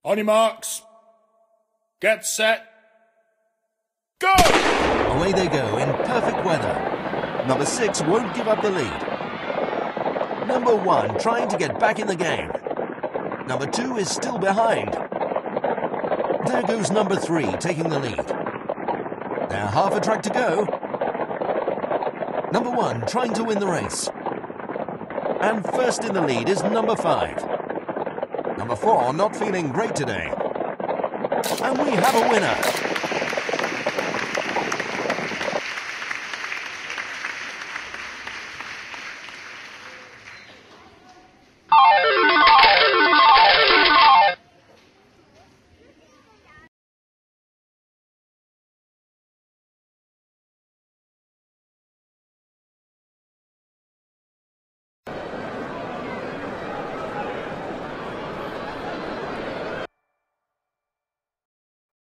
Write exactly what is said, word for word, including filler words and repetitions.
On your marks. Get set. Go! Away they go in perfect weather. Number six won't give up the lead. Number one trying to get back in the game. Number two is still behind. There goes number three taking the lead. They're half a track to go. Number one trying to win the race. And first in the lead is number five. Number four not feeling great today. And we have a winner.